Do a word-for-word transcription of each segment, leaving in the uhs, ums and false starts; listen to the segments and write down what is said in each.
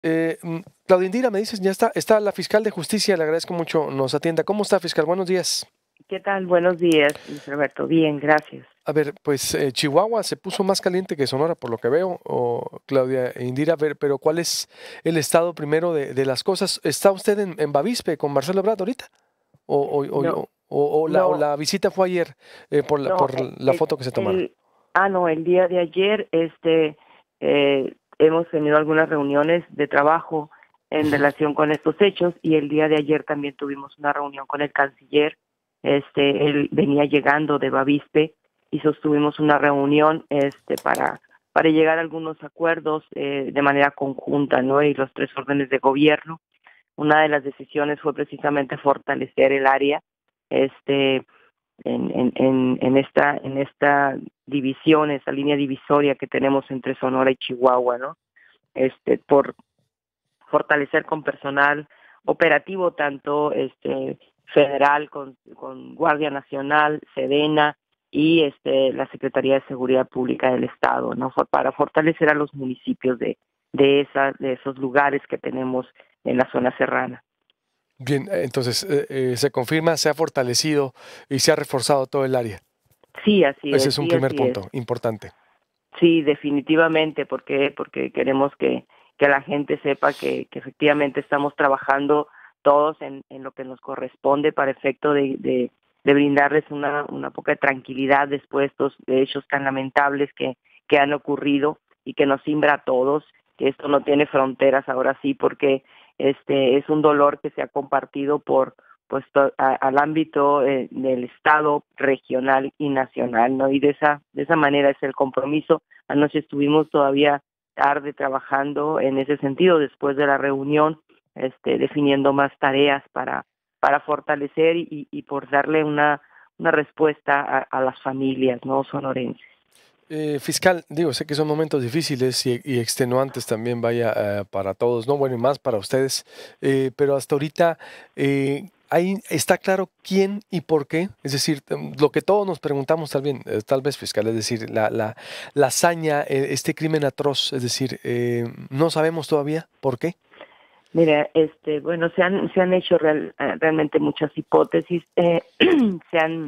Eh, mm, Claudia Indira, me dices, ya está, está la fiscal de justicia, le agradezco mucho, nos atienda. ¿Cómo está, fiscal? Buenos días. ¿Qué tal? Buenos días, Luis Alberto. Bien, gracias. A ver, pues eh, Chihuahua se puso más caliente que Sonora, por lo que veo, o Claudia Indira, a ver, pero ¿cuál es el estado primero de, de las cosas? ¿Está usted en, en Bavispe con Marcelo Ebrard ahorita? ¿O, o, No, o, o- o la, o no, la visita fue ayer eh, por la, no. por eh, la El, foto que se tomaron? el- ah, no, el día de ayer, este, eh, hemos tenido algunas reuniones de trabajo en Ujú. relación con estos hechos y el día de ayer también tuvimos una reunión con el canciller. Este, él venía llegando de Bavispe y sostuvimos una reunión, este, para para llegar a algunos acuerdos eh, de manera conjunta, ¿no? Y los tres órdenes de gobierno. Una de las decisiones fue precisamente fortalecer el área, este, en, en, en, en esta, en esta división, esa línea divisoria que tenemos entre Sonora y Chihuahua, ¿no? Este, por fortalecer con personal operativo, tanto este federal con, con Guardia Nacional, Sedena y este la Secretaría de Seguridad Pública del Estado, ¿no? Para fortalecer a los municipios de, de, esa, de esos lugares que tenemos en la zona serrana. Bien, eh, entonces eh, eh, se confirma, se ha fortalecido y se ha reforzado todo el área. Sí, así Ese es, es un sí, primer así es. punto importante. Sí, definitivamente, porque porque queremos que, que la gente sepa que, que efectivamente estamos trabajando todos en, en lo que nos corresponde para efecto de, de, de brindarles una, una poca de tranquilidad después de estos hechos tan lamentables que, que han ocurrido y que nos simbra a todos, que esto no tiene fronteras ahora sí, porque este es un dolor que se ha compartido por pues to, a, al ámbito eh, del Estado, regional y nacional, ¿no? Y de esa de esa manera es el compromiso. Anoche estuvimos todavía tarde trabajando en ese sentido, después de la reunión, este, definiendo más tareas para, para fortalecer y, y por darle una, una respuesta a, a las familias, ¿no? Sonorenses. Eh, fiscal, digo, sé que son momentos difíciles y, y extenuantes también, vaya, eh, para todos, ¿no? Bueno, y más para ustedes, eh, pero hasta ahorita eh, ahí está claro quién y por qué, es decir, em, lo que todos nos preguntamos también, eh, tal vez, fiscal, es decir, la, la, la hazaña, eh, este crimen atroz, es decir, eh, no sabemos todavía por qué. Mira, este, bueno, se han, se han hecho real, eh, realmente muchas hipótesis, eh, se han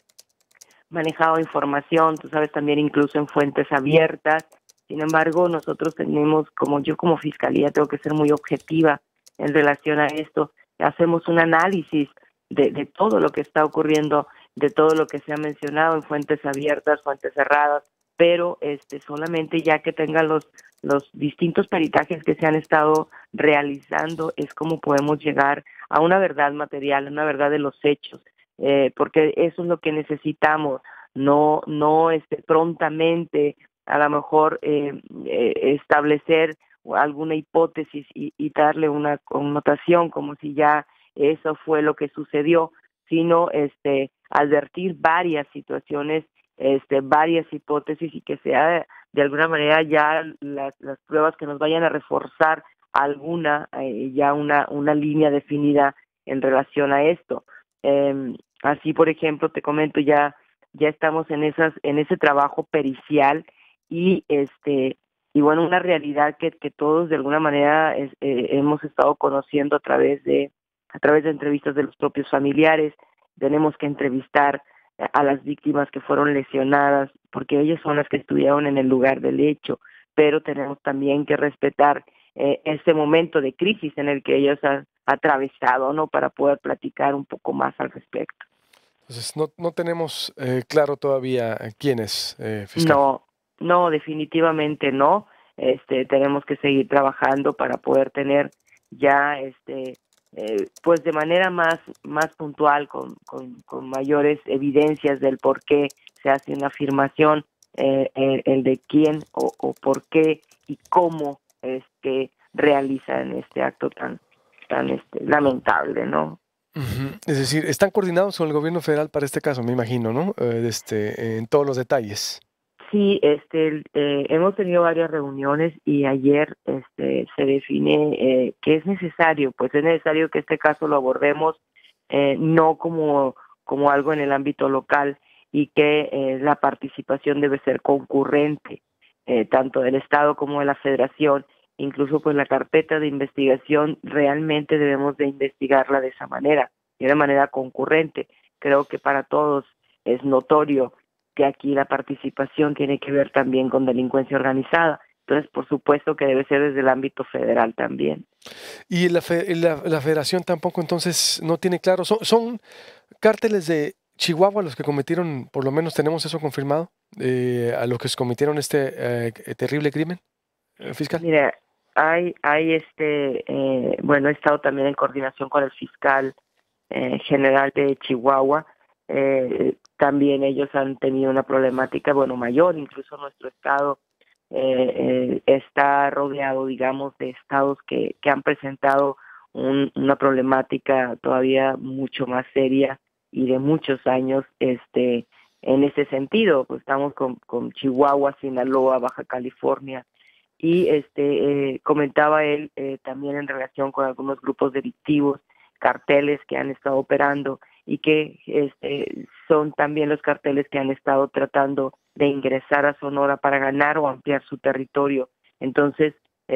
manejado información, tú sabes, también incluso en fuentes abiertas. Sin embargo, nosotros tenemos, como yo como fiscalía, tengo que ser muy objetiva en relación a esto. Hacemos un análisis de, de todo lo que está ocurriendo, de todo lo que se ha mencionado en fuentes abiertas, fuentes cerradas, pero este solamente ya que tengan los los distintos peritajes que se han estado realizando es como podemos llegar a una verdad material, a una verdad de los hechos, eh, porque eso es lo que necesitamos, no, no este, prontamente a lo mejor eh, eh, establecer alguna hipótesis y, y darle una connotación como si ya eso fue lo que sucedió, sino este advertir varias situaciones, este varias hipótesis y que sea de alguna manera ya las, las pruebas que nos vayan a reforzar alguna, eh, ya una, una línea definida en relación a esto. Eh, así, por ejemplo, te comento, ya, ya estamos en esas, en ese trabajo pericial y este y bueno, una realidad que, que todos de alguna manera es, eh, hemos estado conociendo a través de a través de entrevistas de los propios familiares. Tenemos que entrevistar a las víctimas que fueron lesionadas, porque ellas son las que estuvieron en el lugar del hecho, pero tenemos también que respetar eh, este momento de crisis en el que ellos han atravesado, ¿no? Para poder platicar un poco más al respecto. Entonces, no, no tenemos eh, claro todavía eh, quién es, eh, fiscal. No, no, definitivamente no. Este, tenemos que seguir trabajando para poder tener ya, este, eh, pues de manera más, más puntual, con, con, con mayores evidencias del por qué se hace una afirmación, eh, el, el de quién o, o por qué y cómo es que realizan este acto tan, tan este, lamentable, ¿no? Ujú. Es decir, están coordinados con el gobierno federal para este caso, me imagino, ¿no? Eh, este, en todos los detalles. Sí, este, eh, hemos tenido varias reuniones y ayer este, se define eh, que es necesario, pues es necesario que este caso lo abordemos eh, no como, como algo en el ámbito local y que eh, la participación debe ser concurrente, eh, tanto del Estado como de la Federación, incluso pues la carpeta de investigación realmente debemos de investigarla de esa manera, de una manera concurrente. Creo que para todos es notorio que aquí la participación tiene que ver también con delincuencia organizada. Entonces, por supuesto que debe ser desde el ámbito federal también. Y la, fe- la, la federación tampoco entonces no tiene claro. Son, son cárteles de Chihuahua los que cometieron, por lo menos tenemos eso confirmado, eh, a los que cometieron este eh, terrible crimen, eh, fiscal. Mira, hay, hay este, eh, bueno, he estado también en coordinación con el fiscal eh, general de Chihuahua. Eh, también ellos han tenido una problemática, bueno, mayor. Incluso nuestro estado eh, eh, está rodeado, digamos, de estados que, que han presentado un, una problemática todavía mucho más seria y de muchos años, este, en ese sentido. Pues estamos con, con Chihuahua, Sinaloa, Baja California, y este eh, comentaba él eh, también en relación con algunos grupos delictivos, carteles que han estado operando y que este son también los carteles que han estado tratando de ingresar a Sonora para ganar o ampliar su territorio. Entonces,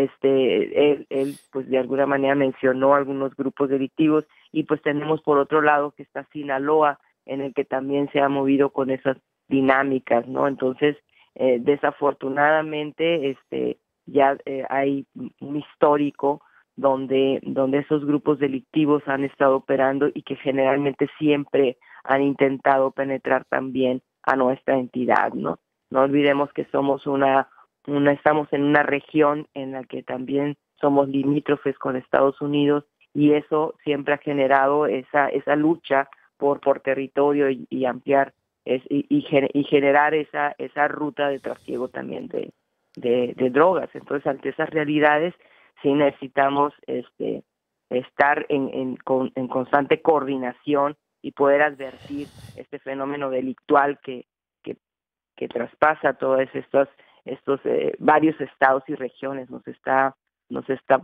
este él, él pues de alguna manera mencionó algunos grupos delictivos, y pues tenemos por otro lado que está Sinaloa, en el que también se ha movido con esas dinámicas, ¿no? Entonces, eh, desafortunadamente, este ya eh, hay un histórico donde, donde esos grupos delictivos han estado operando y que generalmente siempre han intentado penetrar también a nuestra entidad, ¿no? No olvidemos que somos una, una, estamos en una región en la que también somos limítrofes con Estados Unidos, y eso siempre ha generado esa, esa lucha por, por territorio y, y ampliar es, y, y, y generar esa, esa ruta de trasiego también de, De, de drogas. Entonces, ante esas realidades sí necesitamos este estar en, en, con, en constante coordinación y poder advertir este fenómeno delictual que que, que traspasa todos estos estos eh, varios estados y regiones. Nos está nos está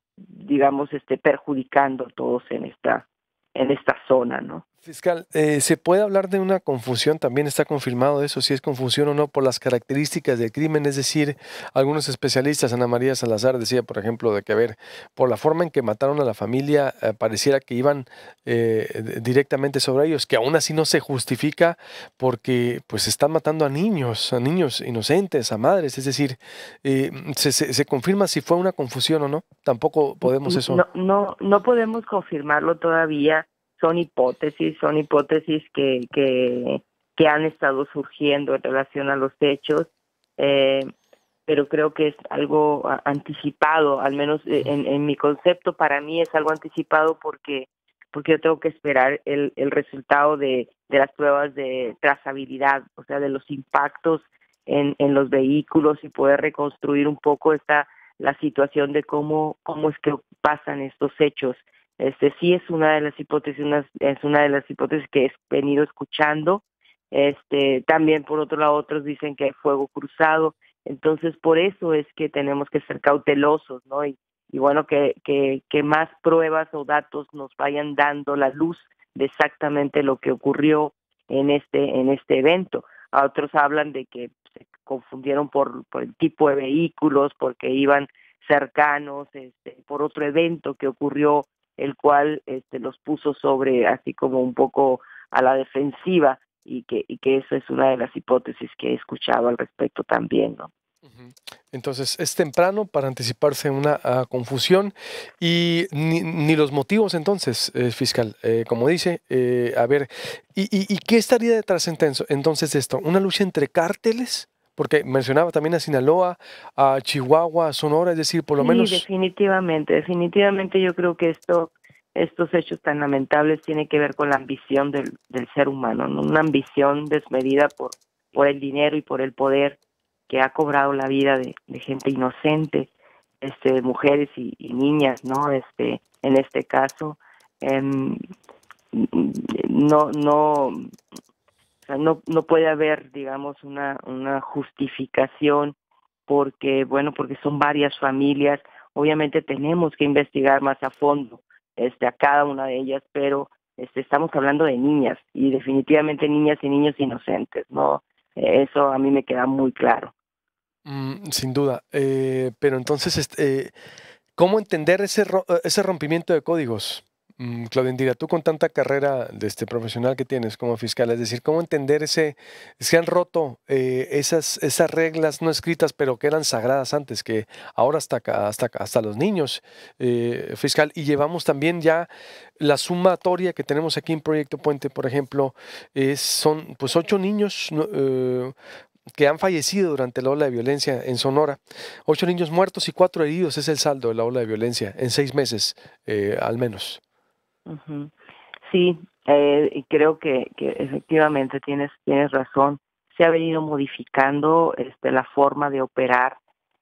digamos este perjudicando a todos en esta en esta zona, ¿no? Fiscal, eh, ¿se puede hablar de una confusión? También está confirmado eso, si es confusión o no por las características del crimen. Es decir, algunos especialistas, Ana María Salazar decía, por ejemplo, de que, a ver, por la forma en que mataron a la familia, eh, pareciera que iban eh, d- directamente sobre ellos, que aún así no se justifica porque pues están matando a niños, a niños inocentes, a madres. Es decir, eh, se, se- se confirma si fue una confusión o no. Tampoco podemos eso. No, no, no podemos confirmarlo todavía. Son hipótesis, son hipótesis que, que, que han estado surgiendo en relación a los hechos, eh, pero creo que es algo a- anticipado, al menos eh, en, en mi concepto. Para mí es algo anticipado porque porque yo tengo que esperar el, el resultado de, de las pruebas de trazabilidad, o sea, de los impactos en, en los vehículos, y poder reconstruir un poco esta la situación de cómo cómo es que pasan estos hechos. Este sí es una de las hipótesis, una, es una de las hipótesis que he venido escuchando. Este también por otro lado otros dicen que hay fuego cruzado. Entonces por eso es que tenemos que ser cautelosos, ¿no? Y, y bueno, que, que, que más pruebas o datos nos vayan dando la luz de exactamente lo que ocurrió en este en este evento. A otros hablan de que se confundieron por, por el tipo de vehículos, porque iban cercanos, este, por otro evento que ocurrió, el cual este, los puso sobre, así como un poco a la defensiva, y que, y que eso es una de las hipótesis que he escuchado al respecto también, ¿no? Ujú. Entonces, es temprano para anticiparse a una ah, confusión y ni, ni los motivos entonces, eh, fiscal, eh, como dice, eh, a ver, ¿y, y, y qué estaría detrás entonces, entonces de esto? ¿Una lucha entre cárteles? Porque mencionaba también a Sinaloa, a Chihuahua, a Sonora, es decir, por lo Sí, menos... definitivamente, definitivamente yo creo que esto, estos hechos tan lamentables tienen que ver con la ambición del, del ser humano, ¿no? Una ambición desmedida por, por el dinero y por el poder, que ha cobrado la vida de, de gente inocente, este, mujeres y, y niñas, ¿no? Este, en este caso, em, no, no, o sea, no, no puede haber, digamos, una, una justificación, porque, bueno, porque son varias familias. Obviamente tenemos que investigar más a fondo este, a cada una de ellas, pero este, estamos hablando de niñas, y definitivamente niñas y niños inocentes, ¿no? Eh, Eso a mí me queda muy claro. Mm, sin duda. Eh, pero entonces, este, eh, ¿cómo entender ese, ro- eh, ese rompimiento de códigos? Mm, Claudia Indira, tú con tanta carrera de este profesional que tienes como fiscal, es decir, ¿cómo entender ese, se han roto eh, esas, esas reglas no escritas, pero que eran sagradas antes, que ahora hasta acá- hasta, acá- hasta los niños, eh, fiscal, y llevamos también ya la sumatoria que tenemos aquí en Proyecto Puente, por ejemplo, es, son pues ocho niños, no, eh, que han fallecido durante la ola de violencia en Sonora. Ocho niños muertos y cuatro heridos es el saldo de la ola de violencia en seis meses, eh, al menos. Ujú. Sí, eh, y creo que, que efectivamente tienes tienes razón. Se ha venido modificando este la forma de operar,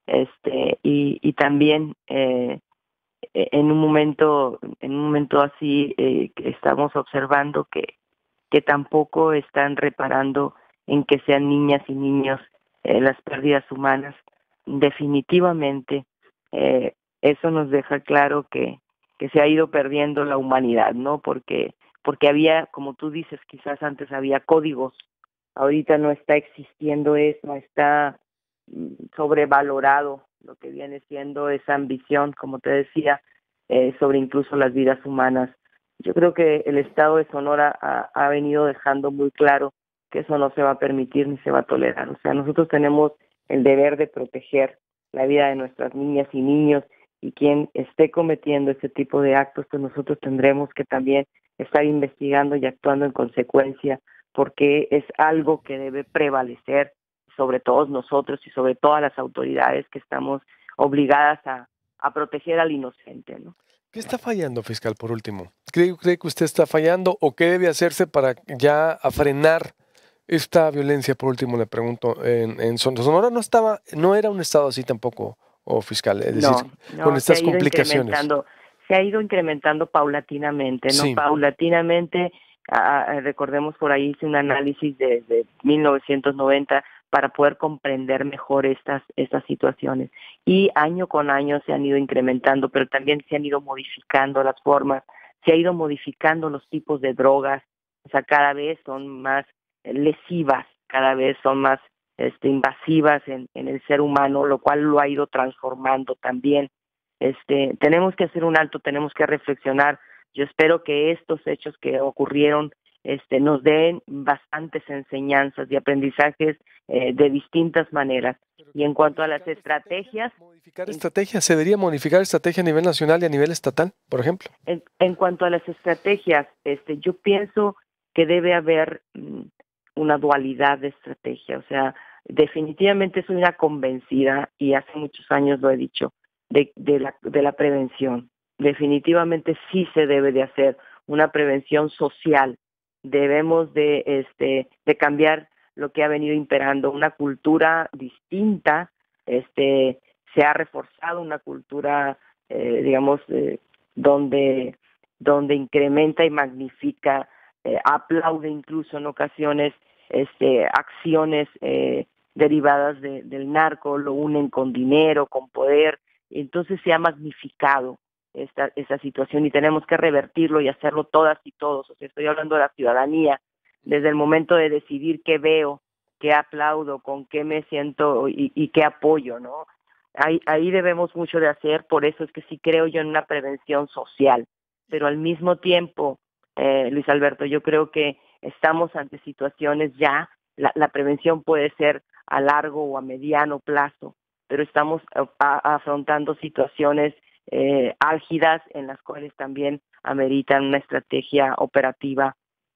este y, y también eh, e- en un momento en un momento así eh, que estamos observando que que tampoco están reparando en que sean niñas y niños eh, las pérdidas humanas. Definitivamente, eh, eso nos deja claro que, que se ha ido perdiendo la humanidad, ¿no? Porque, porque había, como tú dices, quizás antes había códigos, ahorita no está existiendo eso, está mm, sobrevalorado lo que viene siendo esa ambición, como te decía, eh, sobre incluso las vidas humanas. Yo creo que el Estado de Sonora ha, ha venido dejando muy claro que eso no se va a permitir ni se va a tolerar. O sea, nosotros tenemos el deber de proteger la vida de nuestras niñas y niños, y quien esté cometiendo este tipo de actos, pues nosotros tendremos que también estar investigando y actuando en consecuencia, porque es algo que debe prevalecer sobre todos nosotros y sobre todas las autoridades que estamos obligadas a, a proteger al inocente, ¿no? ¿Qué está fallando, fiscal, por último? ¿Cree, cree que usted está fallando o qué debe hacerse para ya a frenar esta violencia? Por último, le pregunto, en, en Son- Sonora no estaba, no era un estado así tampoco, o fiscal, es decir, No, con no, se ha estas ido complicaciones. incrementando, se ha ido incrementando paulatinamente, ¿no? Sí, Paulatinamente, ah, ah, recordemos por ahí hice un análisis de, de mil novecientos noventa para poder comprender mejor estas, estas situaciones. Y año con año se han ido incrementando, pero también se han ido modificando las formas, se ha ido modificando los tipos de drogas, o sea, cada vez son más lesivas, cada vez son más este, invasivas en, en el ser humano, lo cual lo ha ido transformando también. Este, tenemos que hacer un alto, tenemos que reflexionar. Yo espero que estos hechos que ocurrieron este, nos den bastantes enseñanzas y aprendizajes eh, de distintas maneras. pero Y que en cuanto a las modificar la estrategia, estrategias, modificar en, estrategia, se debería modificar estrategia a nivel nacional y a nivel estatal, por ejemplo. en, en cuanto a las estrategias, este, yo pienso que debe haber mm, una dualidad de estrategia. O sea, definitivamente soy una convencida, y hace muchos años lo he dicho, de, de, la, de la prevención. Definitivamente sí se debe de hacer una prevención social. Debemos de, este, de cambiar lo que ha venido imperando, una cultura distinta. Este, se ha reforzado una cultura, eh, digamos, eh, donde, donde incrementa y magnifica, eh, aplaude incluso en ocasiones este, acciones eh, derivadas de, del narco, lo unen con dinero, con poder, entonces se ha magnificado esta, esta situación, y tenemos que revertirlo y hacerlo todas y todos. O sea, estoy hablando de la ciudadanía, desde el momento de decidir qué veo, qué aplaudo, con qué me siento y, y qué apoyo, ¿no? Ahí, ahí debemos mucho de hacer, por eso es que sí creo yo en una prevención social, pero al mismo tiempo, eh, Luis Alberto, yo creo que estamos ante situaciones ya, la, la prevención puede ser a largo o a mediano plazo, pero estamos a, a, afrontando situaciones eh, álgidas en las cuales también ameritan una estrategia operativa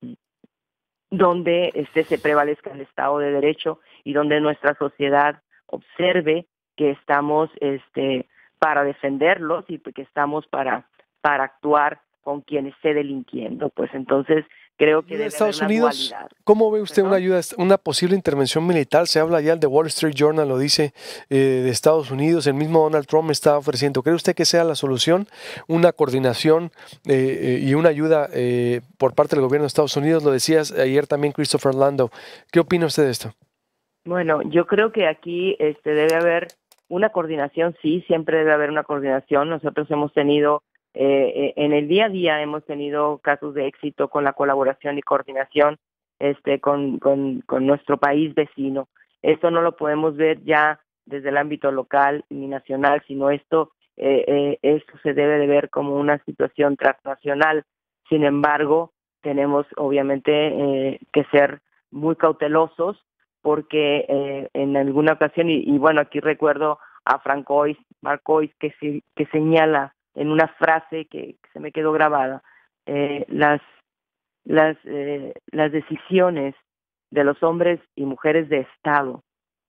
donde este se prevalezca el Estado de Derecho y donde nuestra sociedad observe que estamos este para defenderlos y que estamos para para actuar con quienes esté delinquiendo. Pues entonces creo que Ayuda de debe haber Estados una Unidos. dualidad. ¿Cómo ve usted una ¿Perdón? ayuda, una posible intervención militar? Se habla ya, el The Wall Street Journal lo dice, eh, de Estados Unidos, el mismo Donald Trump está ofreciendo. ¿Cree usted que sea la solución una coordinación eh, eh, y una ayuda eh, por parte del gobierno de Estados Unidos? Lo decías ayer también Christopher Lando. ¿Qué opina usted de esto? Bueno, yo creo que aquí este debe haber una coordinación, sí, siempre debe haber una coordinación. Nosotros hemos tenido, eh, eh, en el día a día hemos tenido casos de éxito con la colaboración y coordinación este, con, con, con nuestro país vecino. Esto no lo podemos ver ya desde el ámbito local ni nacional, sino esto, eh, eh, esto se debe de ver como una situación transnacional. Sin embargo, tenemos obviamente eh, que ser muy cautelosos porque eh, en alguna ocasión, y, y bueno, aquí recuerdo a Francois, Marcois, que, se, que señala en una frase que, que se me quedó grabada, eh, las, las, eh, las decisiones de los hombres y mujeres de Estado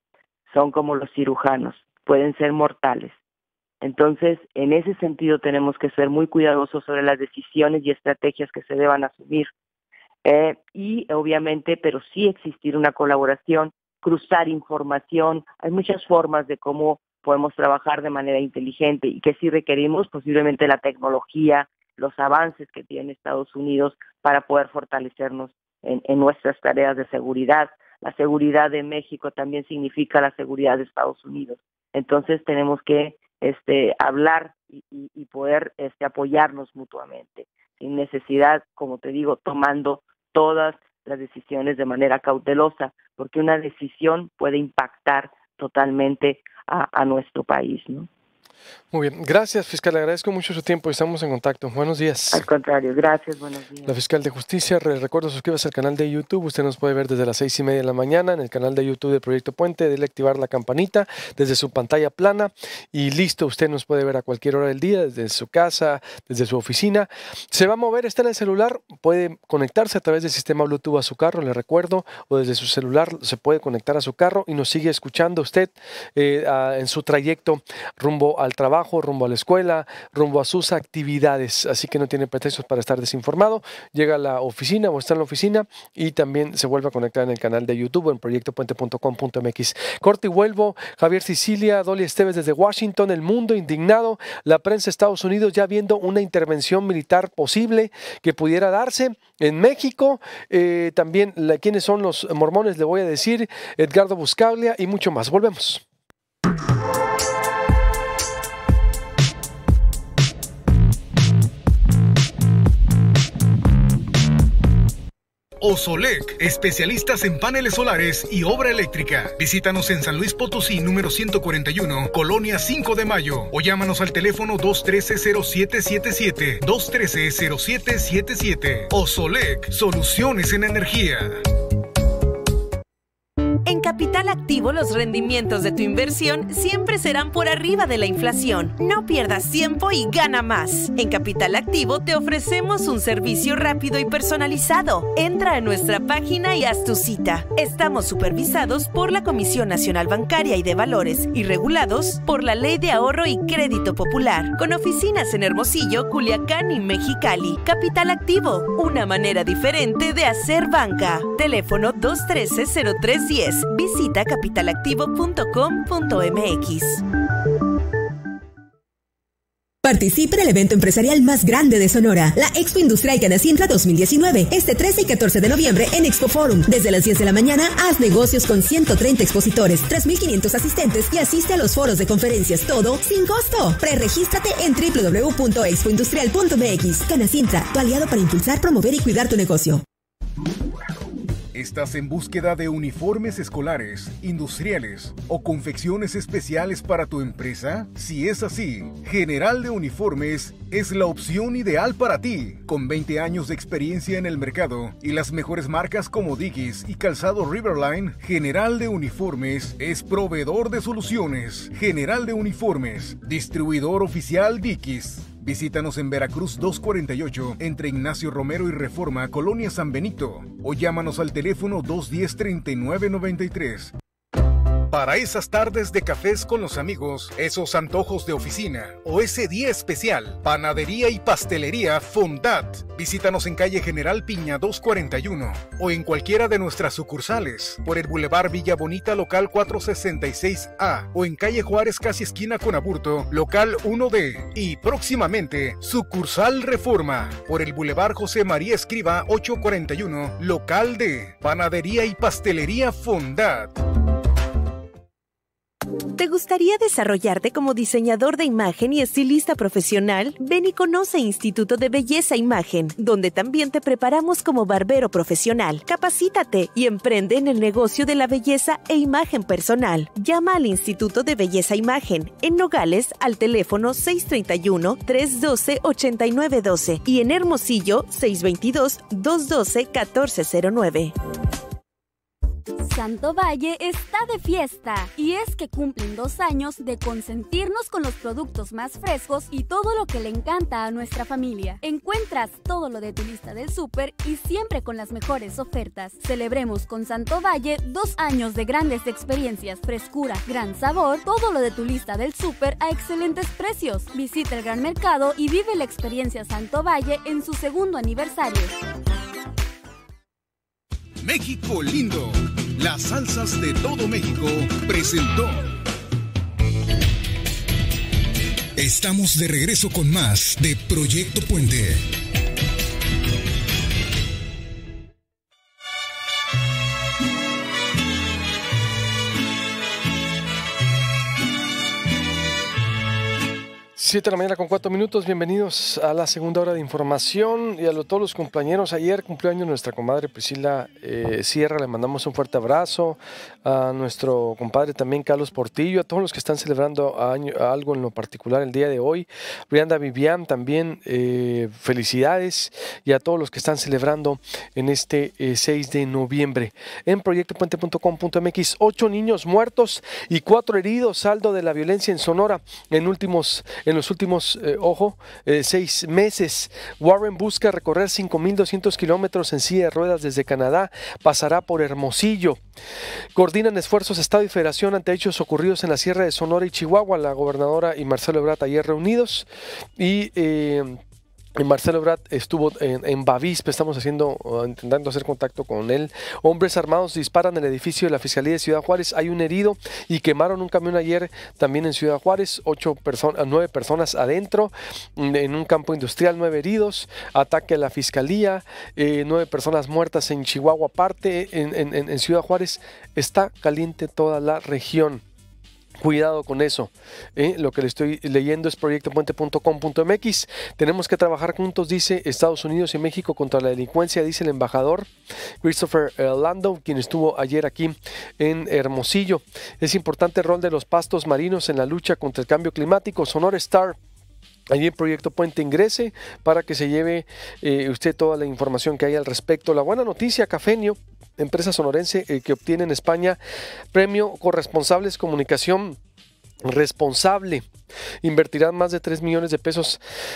son como los cirujanos, pueden ser mortales. Entonces, en ese sentido tenemos que ser muy cuidadosos sobre las decisiones y estrategias que se deban asumir. Eh, y obviamente, pero sí existir una colaboración, cruzar información. Hay muchas formas de cómo podemos trabajar de manera inteligente y que sí requerimos posiblemente la tecnología, los avances que tiene Estados Unidos para poder fortalecernos en, en nuestras tareas de seguridad. La seguridad de México también significa la seguridad de Estados Unidos. Entonces tenemos que este, hablar y, y, y poder este, apoyarnos mutuamente, sin necesidad, como te digo, tomando todas las decisiones de manera cautelosa, porque una decisión puede impactar totalmente a, a nuestro país, ¿no? Muy bien, gracias, fiscal, le agradezco mucho su tiempo y estamos en contacto. Buenos días. Al contrario, gracias, buenos días. La fiscal de justicia, le recuerdo, suscríbase al canal de YouTube, usted nos puede ver desde las seis y media de la mañana en el canal de YouTube de Proyecto Puente, dele activar la campanita desde su pantalla plana y listo, usted nos puede ver a cualquier hora del día, desde su casa, desde su oficina. Se va a mover, está en el celular, puede conectarse a través del sistema Bluetooth a su carro, le recuerdo, o desde su celular se puede conectar a su carro y nos sigue escuchando usted eh, a, en su trayecto rumbo al trabajo, rumbo a la escuela, rumbo a sus actividades, así que no tiene pretextos para estar desinformado. Llega a la oficina o está en la oficina y también se vuelve a conectar en el canal de YouTube en proyecto puente punto com punto m x. Corte y vuelvo, Javier Sicilia, Dolly Esteves desde Washington, el mundo indignado, la prensa de Estados Unidos ya viendo una intervención militar posible que pudiera darse en México, eh, también la, quiénes son los mormones, le voy a decir, Edgardo Buscaglia y mucho más. Volvemos. Osolec, especialistas en paneles solares y obra eléctrica. Visítanos en San Luis Potosí, número ciento cuarenta y uno, Colonia cinco de Mayo, o llámanos al teléfono dos uno tres cero siete siete siete, dos uno tres cero siete siete siete. Osolec, soluciones en energía. En Capital Activo, los rendimientos de tu inversión siempre serán por arriba de la inflación. No pierdas tiempo y gana más. En Capital Activo te ofrecemos un servicio rápido y personalizado. Entra a nuestra página y haz tu cita. Estamos supervisados por la Comisión Nacional Bancaria y de Valores y regulados por la Ley de Ahorro y Crédito Popular, con oficinas en Hermosillo, Culiacán y Mexicali. Capital Activo, una manera diferente de hacer banca. Teléfono dos uno tres cero tres uno cero. Visita capital activo punto com punto m x. Participe en el evento empresarial más grande de Sonora, la Expo Industrial Canacintra dos mil diecinueve, este trece y catorce de noviembre en Expo Forum. Desde las diez de la mañana, haz negocios con ciento treinta expositores, tres mil quinientos asistentes y asiste a los foros de conferencias, todo sin costo. Preregístrate en doble u doble u doble u punto expo industrial punto m x. Canacintra, tu aliado para impulsar, promover y cuidar tu negocio. ¿Estás en búsqueda de uniformes escolares, industriales o confecciones especiales para tu empresa? Si es así, General de Uniformes es la opción ideal para ti. Con veinte años de experiencia en el mercado y las mejores marcas como Dickies y Calzado Riverline, General de Uniformes es proveedor de soluciones. General de Uniformes, distribuidor oficial Dickies. Visítanos en Veracruz doscientos cuarenta y ocho, entre Ignacio Romero y Reforma, Colonia San Benito, o llámanos al teléfono dos uno cero, treinta y nueve noventa y tres. Para esas tardes de cafés con los amigos, esos antojos de oficina o ese día especial, Panadería y Pastelería Fondat. Visítanos en calle General Piña doscientos cuarenta y uno o en cualquiera de nuestras sucursales, por el Boulevard Villa Bonita local cuatrocientos sesenta y seis A o en calle Juárez casi esquina con Aburto, local uno D, y próximamente sucursal Reforma por el Boulevard José María Escriba ochocientos cuarenta y uno, local D. Panadería y Pastelería Fondat. ¿Te gustaría desarrollarte como diseñador de imagen y estilista profesional? Ven y conoce Instituto de Belleza Imagen, donde también te preparamos como barbero profesional. Capacítate y emprende en el negocio de la belleza e imagen personal. Llama al Instituto de Belleza Imagen en Nogales al teléfono seis tres uno, tres uno dos, ocho nueve uno dos y en Hermosillo seis dos dos, dos uno dos, uno cuatro cero nueve. Santo Valle está de fiesta y es que cumplen dos años de consentirnos con los productos más frescos y todo lo que le encanta a nuestra familia. Encuentras todo lo de tu lista del súper y siempre con las mejores ofertas. Celebremos con Santo Valle dos años de grandes experiencias, frescura, gran sabor, todo lo de tu lista del súper a excelentes precios. Visita el Gran Mercado y vive la experiencia Santo Valle en su segundo aniversario. México lindo, las salsas de todo México presentó. Estamos de regreso con más de Proyecto Puente. Siete de la mañana con cuatro minutos, bienvenidos a la segunda hora de información y a lo, todos los compañeros. Ayer cumplió años nuestra comadre Priscila eh, Sierra, le mandamos un fuerte abrazo, a nuestro compadre también Carlos Portillo, a todos los que están celebrando año, algo en lo particular el día de hoy. Brianda Vivian también, eh, felicidades, y a todos los que están celebrando en este eh, seis de noviembre. En proyecto puente punto com punto m x, ocho niños muertos y cuatro heridos, saldo de la violencia en Sonora en últimos en los últimos, eh, ojo, eh, seis meses. Warren busca recorrer cinco mil doscientos kilómetros en silla de ruedas desde Canadá, pasará por Hermosillo. Coordinan esfuerzos Estado y Federación ante hechos ocurridos en la Sierra de Sonora y Chihuahua. La gobernadora y Marcelo Ebrard ayer reunidos y... Eh, Marcelo Ebrard estuvo en, en Bavispe, estamos haciendo, uh, intentando hacer contacto con él. Hombres armados disparan en el edificio de la Fiscalía de Ciudad Juárez, hay un herido y quemaron un camión ayer también en Ciudad Juárez, ocho personas, nueve personas adentro, en un campo industrial, nueve heridos, ataque a la Fiscalía, eh, nueve personas muertas en Chihuahua aparte, en, en, en Ciudad Juárez. Está caliente toda la región. Cuidado con eso, ¿eh? Lo que le estoy leyendo es proyecto puente punto com punto m x. Tenemos que trabajar juntos, dice Estados Unidos y México contra la delincuencia, dice el embajador Christopher Lando, quien estuvo ayer aquí en Hermosillo. Es importante el rol de los pastos marinos en la lucha contra el cambio climático. Sonora Star. Allí en Proyecto Puente ingrese para que se lleve eh, usted toda la información que hay al respecto. La buena noticia, Cafenio, empresa sonorense eh, que obtiene en España premio Corresponsables Comunicación Responsable. Invertirán más de tres millones de pesos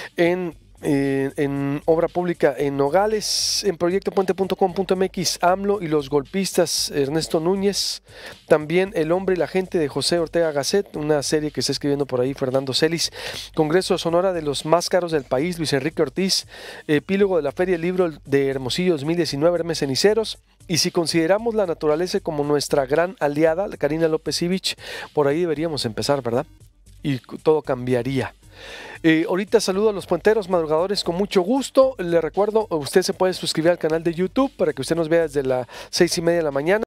en Eh, en obra pública en Nogales. En proyecto puente punto com punto m x, AMLO y los golpistas, Ernesto Núñez, también El hombre y la gente de José Ortega Gasset, una serie que está escribiendo por ahí Fernando Celis. Congreso de Sonora de los más caros del país, Luis Enrique Ortiz. Epílogo de la Feria del Libro de Hermosillo dos mil diecinueve, Hermes Ceniceros. Y si consideramos la naturaleza como nuestra gran aliada, Karina López Ivich, por ahí deberíamos empezar, ¿verdad? Y todo cambiaría. Eh, ahorita saludo a los puenteros madrugadores con mucho gusto. Le recuerdo, usted se puede suscribir al canal de YouTube para que usted nos vea desde las seis y media de la mañana.